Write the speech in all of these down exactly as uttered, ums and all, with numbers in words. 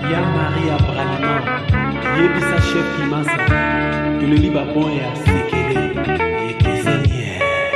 Maria Branama, Yebisa Chef Kimasa, que le liba bon et à séquelé et qui saignait.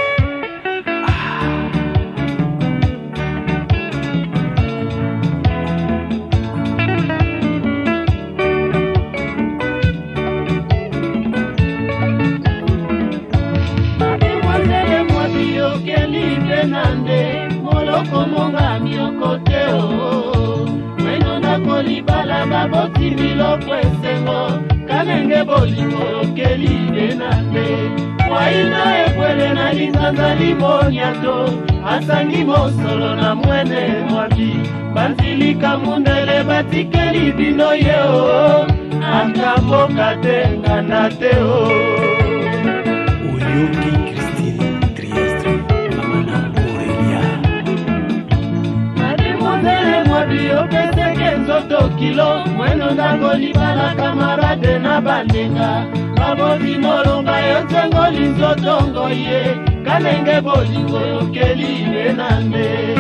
Komonga miokote o Mweno na kolibala baboti miloko esengo Kanenge bolingo keli denande Waina ekwele na linzanza limonyato Asangi mosolo na mwene mwabi Banzilika mundele batikeli bino yeo Akamboka tenga na teo Oyoki Christine Trieste, Mamana Bio peseke nzoto kilo Mweno ndango libala kamarade na bandenga Baboti nolonga yotengo linzoto ngoye Kanenge bolingo yokeli benande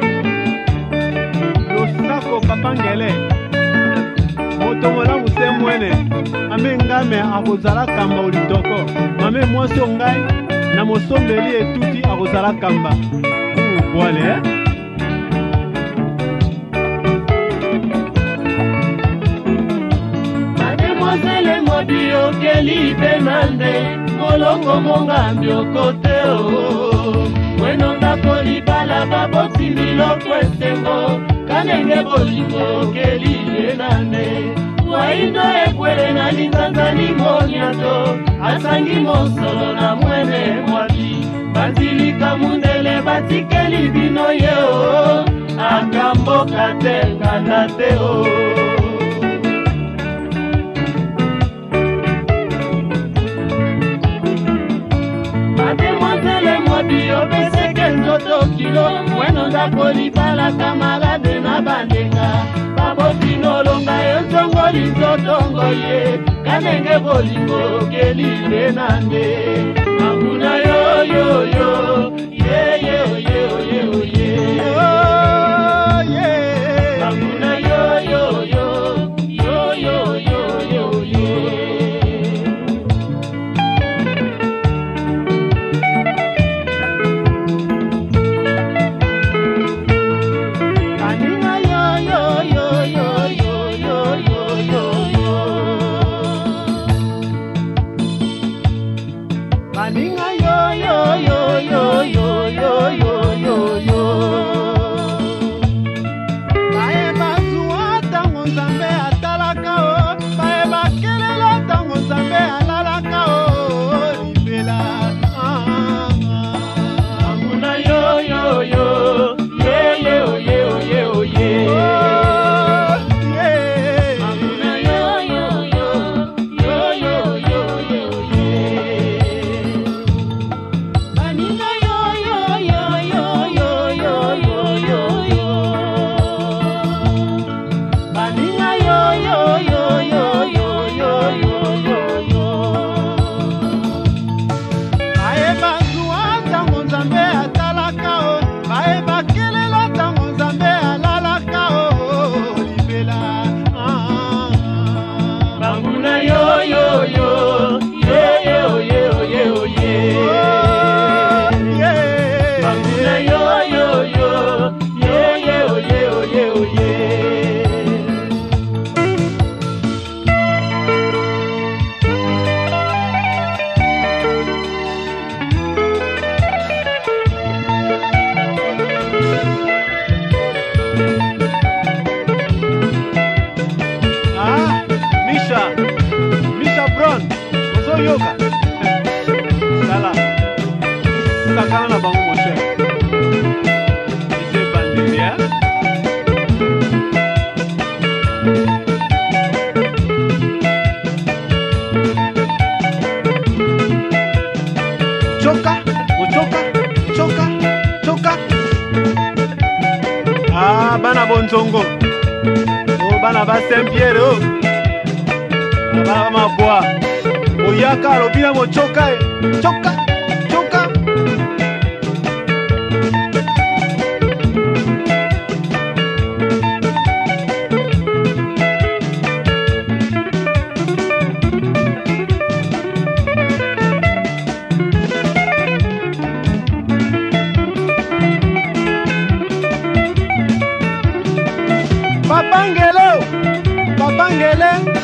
Losako papangele Motomola muse mwene Ame ngame akozala kamba ulitoko Mame mwaso ngai na mosombeli etuti akozala kamba Wale eh Bio keli benande Molongo monga mbiokote o Mweno ndako libala baboti miloko esengo Kanenge bolingo keli benande Waindo ekwele na linzanza limonyato Asangi mosolo na mwene mwabi Banzilika mundele batikeli bino yeo Akamboka tenga na teo Bio peseke nzoto kilo Mweno ndako libala kamarade na bandenga Baboti nolonga yonzongo linzoto ngoye Kanenge bolingo keli benande Mamuna yo yo yo Ye ye ye ye ye ye Mamuna yo yo yo Yo yo yo yo ye Baninga yo yo yo yo yo yo yo yo yo Baeba zuwa tango nzambe atalaka o Baeba kelela tango nzambe alalaka o Libela Amuna yo yo yo Ye ye o ye o ye o ye Amuna yo yo yo Yo yo yo yo ye Yoga Sala Sakana na bango mon cher Ite bandimia Choka Choka Choka Choka Ah bana bonzongo Oh bana ba Saint-Pierre oh Bana ma bois Oyaka alobina mochoka e choka choka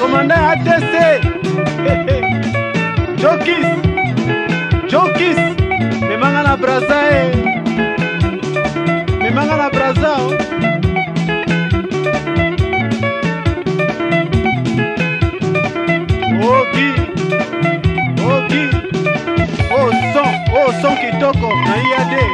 Commandant A T C. Jokis. Jokis. Memanga na braza eh. Memanga na braza oh. Ogi. Ogi. Oh son, oh son kitoko na iade.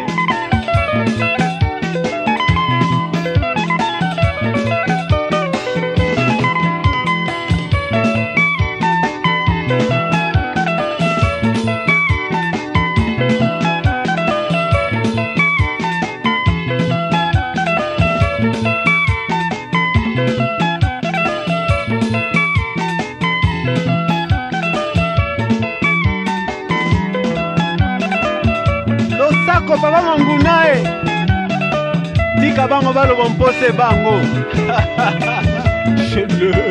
Papa Mangunae tika bango baloba mpose bango.